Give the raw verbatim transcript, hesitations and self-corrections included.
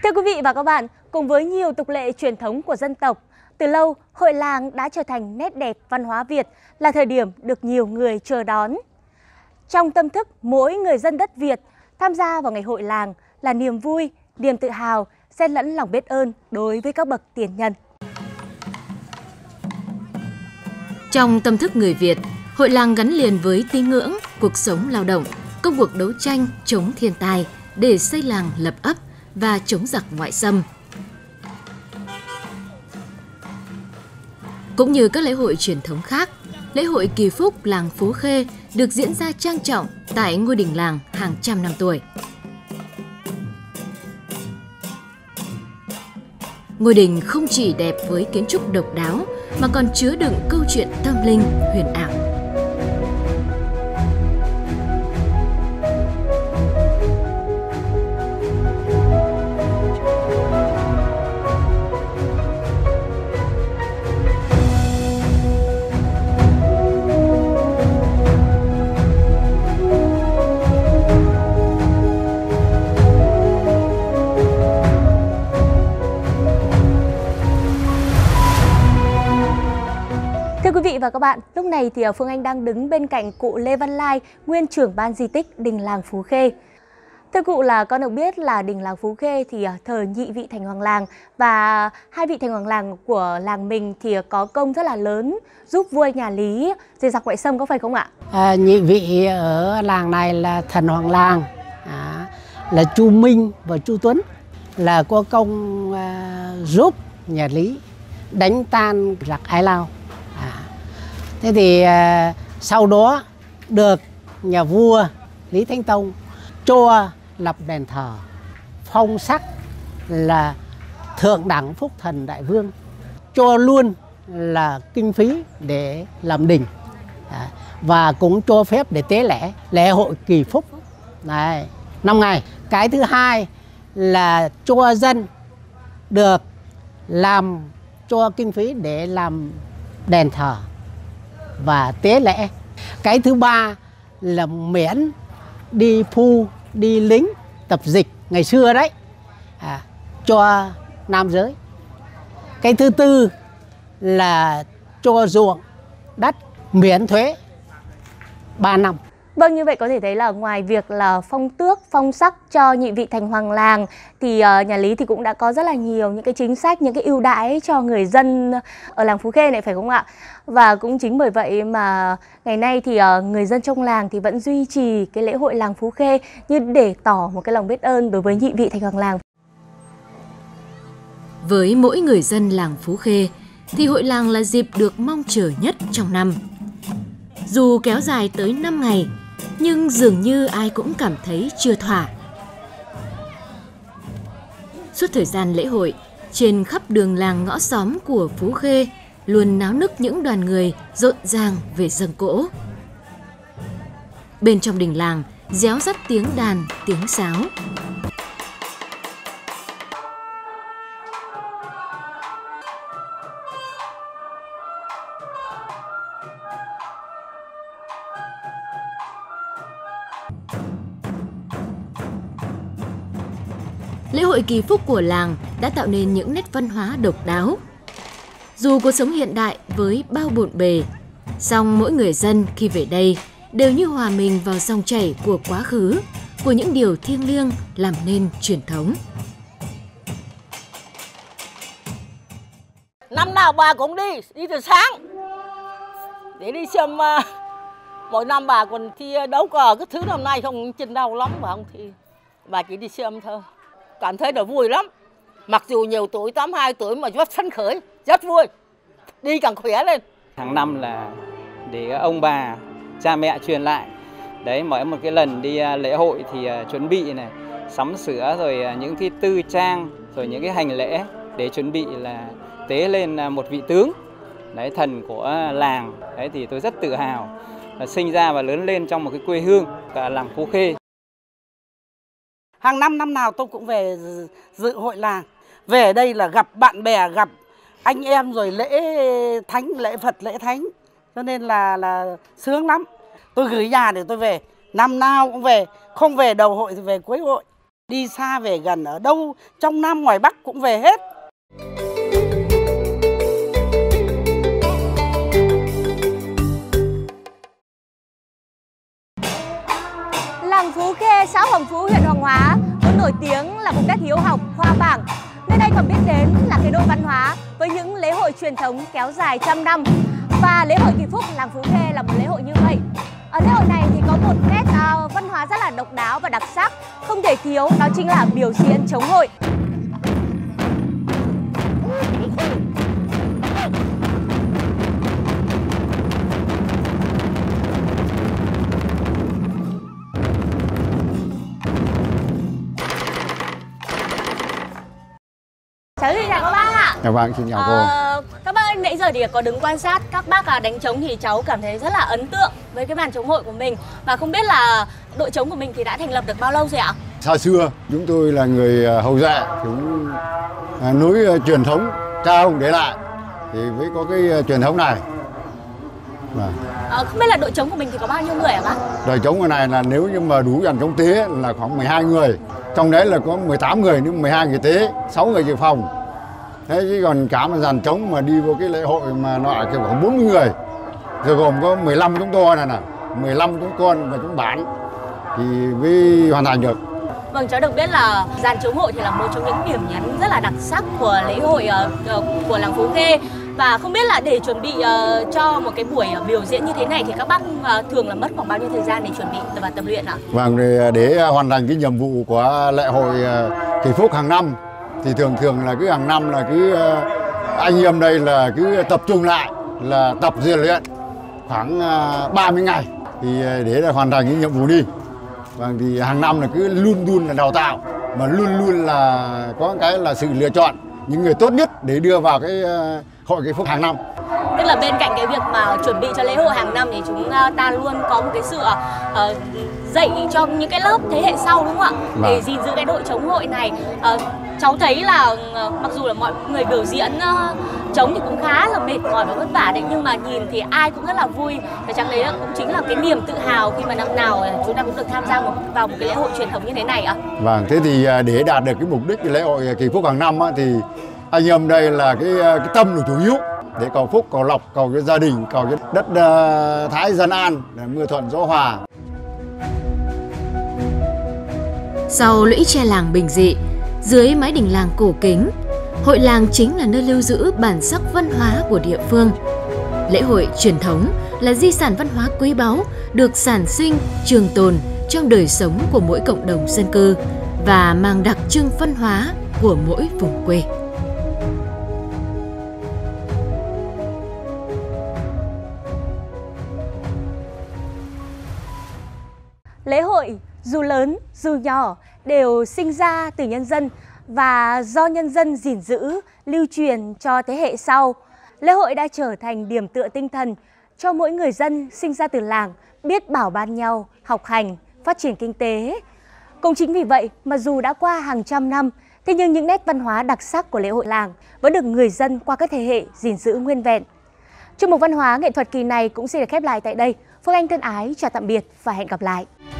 Thưa quý vị và các bạn, cùng với nhiều tục lệ truyền thống của dân tộc, từ lâu hội làng đã trở thành nét đẹp văn hóa Việt, là thời điểm được nhiều người chờ đón. Trong tâm thức mỗi người dân đất Việt, tham gia vào ngày hội làng là niềm vui, niềm tự hào, xen lẫn lòng biết ơn đối với các bậc tiền nhân. Trong tâm thức người Việt, hội làng gắn liền với tín ngưỡng, cuộc sống lao động, công cuộc đấu tranh chống thiên tai để xây làng lập ấp và chống giặc ngoại xâm. Cũng như các lễ hội truyền thống khác, lễ hội Kỳ Phúc làng Phú Khê được diễn ra trang trọng tại ngôi đình làng hàng trăm năm tuổi. Ngôi đình không chỉ đẹp với kiến trúc độc đáo mà còn chứa đựng câu chuyện tâm linh huyền ảo. Thưa quý vị và các bạn, lúc này thì Phương Anh đang đứng bên cạnh cụ Lê Văn Lai, nguyên trưởng ban di tích đình làng Phú Khê. Thưa cụ, là con được biết là đình làng Phú Khê thì thờ nhị vị thành hoàng làng, và hai vị thành hoàng làng của làng mình thì có công rất là lớn giúp vua nhà Lý diệt giặc ngoại xâm, có phải không ạ? À, nhị vị ở làng này là thần hoàng làng, à, là Chu Minh và Chu Tuấn, là có công à, giúp nhà Lý đánh tan giặc Ái Lao. À, thế thì à, sau đó được nhà vua Lý Thánh Tông cho lập đền thờ, phong sắc là thượng đẳng phúc thần đại vương, cho luôn là kinh phí để làm đình, à, và cũng cho phép để tế lễ lễ hội Kỳ Phúc này năm ngày. Cái thứ hai là cho dân được làm cho kinh phí để làm đền thờ và tế lễ. Cái thứ ba là miễn đi phu, đi lính, tập dịch ngày xưa đấy, à, cho nam giới. Cái thứ tư là cho ruộng đất miễn thuế ba năm. Vâng, như vậy có thể thấy là ngoài việc là phong tước, phong sắc cho nhị vị thành hoàng làng thì uh, nhà Lý thì cũng đã có rất là nhiều những cái chính sách, những cái ưu đãi cho người dân ở làng Phú Khê này, phải không ạ? Và cũng chính bởi vậy mà ngày nay thì uh, người dân trong làng thì vẫn duy trì cái lễ hội làng Phú Khê như để tỏ một cái lòng biết ơn đối với nhị vị thành hoàng làng. Với mỗi người dân làng Phú Khê thì hội làng là dịp được mong chờ nhất trong năm. Dù kéo dài tới năm ngày, nhưng dường như ai cũng cảm thấy chưa thỏa. Suốt thời gian lễ hội, trên khắp đường làng ngõ xóm của Phú Khê luôn náo nức những đoàn người rộn ràng về dâng cỗ. Bên trong đình làng réo rắt tiếng đàn, tiếng sáo. Lễ hội Kỳ Phúc của làng đã tạo nên những nét văn hóa độc đáo. Dù cuộc sống hiện đại với bao bộn bề, song mỗi người dân khi về đây đều như hòa mình vào dòng chảy của quá khứ, của những điều thiêng liêng làm nên truyền thống. Năm nào bà cũng đi, đi từ sáng để đi xem. Uh, mỗi năm bà còn thi đấu cờ, cái thứ năm nay không trên đâu lắm mà không thi, bà chỉ đi xem thôi. Cảm thấy là vui lắm. Mặc dù nhiều tuổi, tám mươi hai tuổi mà rất phấn khởi, rất vui. Đi càng khỏe lên. Hàng năm là để ông bà, cha mẹ truyền lại. Đấy, mỗi một cái lần đi lễ hội thì chuẩn bị này, sắm sửa rồi những cái tư trang, rồi những cái hành lễ để chuẩn bị là tế lên một vị tướng, đấy, thần của làng. Đấy thì tôi rất tự hào là sinh ra và lớn lên trong một cái quê hương cả làng Phú Khê. Hàng năm năm nào tôi cũng về dự hội làng. Về đây là gặp bạn bè, gặp anh em, rồi lễ thánh, lễ Phật, lễ thánh. Cho nên là là sướng lắm. Tôi gửi nhà để tôi về, năm nào cũng về, không về đầu hội thì về cuối hội. Đi xa về gần ở đâu, trong Nam ngoài Bắc cũng về hết. Làng Phú Khê, xã Hoàng Phú, huyện Hoàng Hóa vốn nổi tiếng là vùng đất hiếu học, hoa vàng. Nơi đây còn biết đến là cái đô văn hóa với những lễ hội truyền thống kéo dài trăm năm. Và lễ hội Kỳ Phúc làng Phú Khê là một lễ hội như vậy. Ở lễ hội này thì có một nét uh, văn hóa rất là độc đáo và đặc sắc, không thể thiếu đó chính là biểu diễn trống hội. Cháu xin chào các bác ạ. Chào bạn, xin chào cô. Ờ, các bác ơi, nãy giờ thì có đứng quan sát các bác đánh trống thì cháu cảm thấy rất là ấn tượng với cái màn trống hội của mình. Và không biết là đội trống của mình thì đã thành lập được bao lâu rồi ạ? Xa xưa, chúng tôi là người hậu dạ, chúng à, nối uh, truyền thống cha ông để lại thì mới có cái uh, truyền thống này. Và Ờ, không biết là đội trống của mình thì có bao nhiêu người hả bác? đội trống cái này là nếu như mà đủ dàn trống tế là khoảng mười hai người. Trong đấy là có mười tám người, nhưng mười hai người tế, sáu người dự phòng. Thế chứ còn cả một dàn trống mà đi vô cái lễ hội mà nó là khoảng bốn mươi người. Rồi gồm có mười lăm trống to này nè, mười lăm trống con và trống bản thì mới hoàn thành được. Vâng, cháu được biết là dàn trống hội thì là một trong những điểm nhấn rất là đặc sắc của lễ hội uh, của làng Phú Khê. Và không biết là để chuẩn bị uh, cho một cái buổi uh, biểu diễn như thế này thì các bác uh, thường là mất khoảng bao nhiêu thời gian để chuẩn bị và tập luyện ạ? Vâng, để, để hoàn thành cái nhiệm vụ của lễ hội uh, Kỳ Phúc hàng năm thì thường thường là cứ hàng năm là cứ uh, anh em đây là cứ tập trung lại là tập rèn luyện khoảng uh, ba mươi ngày thì uh, để là hoàn thành cái nhiệm vụ đi. Vâng, thì hàng năm là cứ luôn luôn là đào tạo mà luôn luôn là có cái là sự lựa chọn những người tốt nhất để đưa vào cái uh, hội Kỳ Phúc hàng năm. Tức là bên cạnh cái việc mà chuẩn bị cho lễ hội hàng năm thì chúng ta luôn có một cái sự uh, dạy cho những cái lớp thế hệ sau, đúng không ạ? Vâng. Để gìn giữ cái đội trống hội này. Uh, cháu thấy là uh, mặc dù là mọi người biểu diễn uh, trống thì cũng khá là mệt mỏi và vất vả đấy, nhưng mà nhìn thì ai cũng rất là vui. Và chắc đấy cũng chính là cái niềm tự hào khi mà năm nào chúng ta cũng được tham gia một, vào một cái lễ hội truyền thống như thế này ạ. Vâng, thế thì để đạt được cái mục đích cái lễ hội Kỳ Phúc hàng năm á, thì anh em đây là cái cái tâm là chủ yếu để cầu phúc, cầu lộc, cầu cho gia đình, cầu cho đất uh, thái dân an, mưa thuận gió hòa. Sau lũy tre làng bình dị, dưới mái đình làng cổ kính, hội làng chính là nơi lưu giữ bản sắc văn hóa của địa phương. Lễ hội truyền thống là di sản văn hóa quý báu được sản sinh, trường tồn trong đời sống của mỗi cộng đồng dân cư và mang đặc trưng văn hóa của mỗi vùng quê. Lễ hội dù lớn dù nhỏ đều sinh ra từ nhân dân và do nhân dân gìn giữ, lưu truyền cho thế hệ sau. Lễ hội đã trở thành điểm tựa tinh thần cho mỗi người dân sinh ra từ làng biết bảo ban nhau, học hành, phát triển kinh tế. Cũng chính vì vậy mà dù đã qua hàng trăm năm, thế nhưng những nét văn hóa đặc sắc của lễ hội làng vẫn được người dân qua các thế hệ gìn giữ nguyên vẹn. Chuyên mục văn hóa nghệ thuật kỳ này cũng xin được khép lại tại đây. Phương Anh thân ái chào tạm biệt và hẹn gặp lại.